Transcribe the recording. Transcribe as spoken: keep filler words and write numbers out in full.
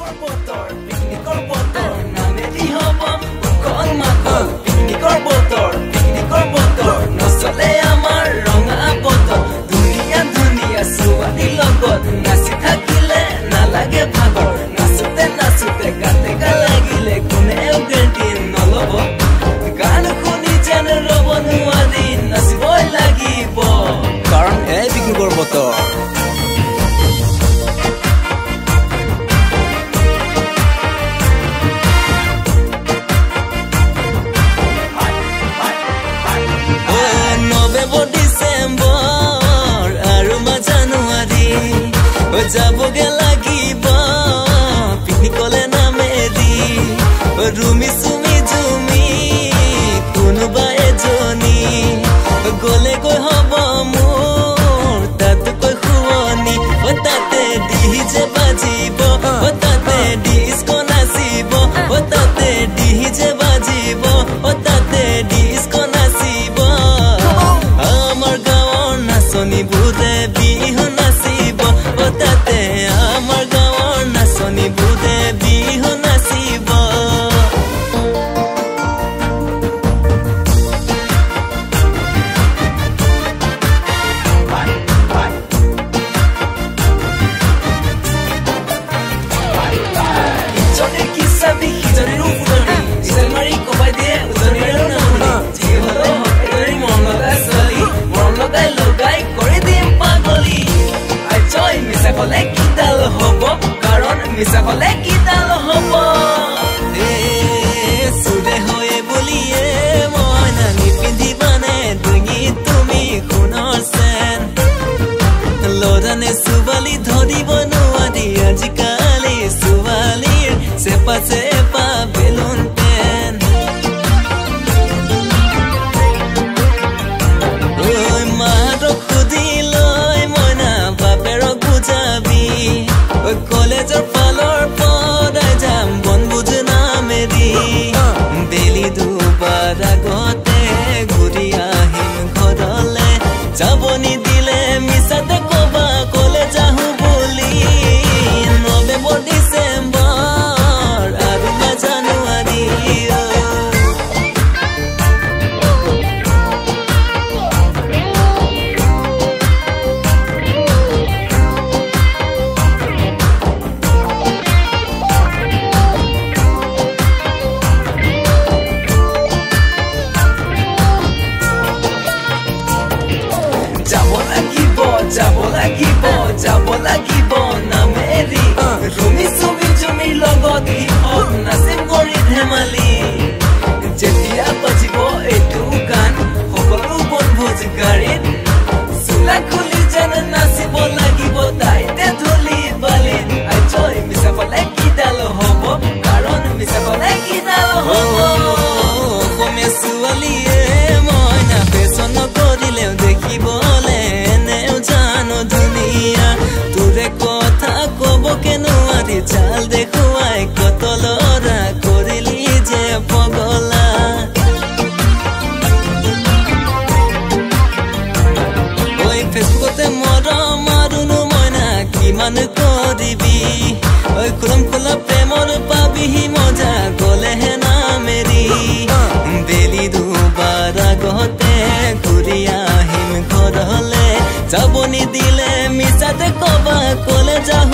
যাবগে লাগিব পিকনিকলে নামেদি রুমি সুমি জুমি কোনোবা এজনী গলে গৈ হব মোৰ তাত কৈ খুৱনি ও তাতে ডিজে বাজিব ও তাতে ডিস্কো নাচিব ও তাতে ডিজে বাজিব ও তাতে ডিস্কো নাচিব আমাৰ গাঁৱৰ নাচনি বুৰে বিহু নাচিব ও তাতে আমাৰ গাঁৱৰ নাচনি বুৰে বিহু নাচিব মিছাকলে কি দাল হব এ সুদে হয়ে বলিয়ে মই নানি পিন্ধিবানে দুঙি তুমি সোণৰ চেন লৰানে সুবালি ধৰিব নোৱাৰি আজিকালি সুবালিৰ চেপা চেপা বেলুন পেন ঐ মাৰক সুধি লৈ মইনা বাপেৰক বুজাবি ঐ কলেজৰ ফালৰ পদাই যাম বনভোজ নামেদি বেলি দুবাৰ আগতে ঘূৰি আহিম ঘৰলে যাব নিদিলে মিছাতে কবা কলেজ আহো বুলি নৱেম্বৰ ডিচেম্বৰ আৰু বা জানুৱাৰী যাব লাগিব যাব লাগিব নামেৰি ৰুমি চুমি জুমিৰ লগত হিপ নাচিম কৰি ধেমালি যেতিয়া বাজিব এইটো গান সকলো বনভোজ গাড়ীত চোলা খুলি যেন নাচিব লাগিব তাইতে ধূলি বালিত আইজয় মিছা কলে কি ডাল হব কাৰণ মিছা কলে কি ডাল হব অসমীয়া ছোৱালীয়ে মইনা ফেশ্বন কৰিলেও দেখিবলে ধুনীয়া তোৰে কথা কবকে নোৱাৰি চাল দেখুৱাই কত লৰা কৰিলি যে পগলা ঐ ফেচবুকতে মৰম মাৰুনো মইনা কিমান কৰিবি ঐ খোলম খোলা প্ৰেমৰ পাবিহি মজা গলেহে নামেৰি বেলি দুবাৰ আগতে ঘূৰি আহিম ঘৰলে যাব নিদিলে মিছাতে কবা কলে যাও